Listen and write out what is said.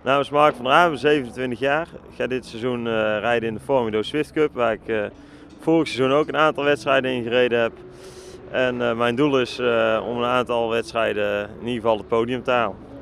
naam is Mark van der Haan, 27 jaar. Ik ga dit seizoen rijden in de Formido Swift Cup, waar ik vorig seizoen ook een aantal wedstrijden in gereden heb. En mijn doel is om een aantal wedstrijden in ieder geval het podium te halen.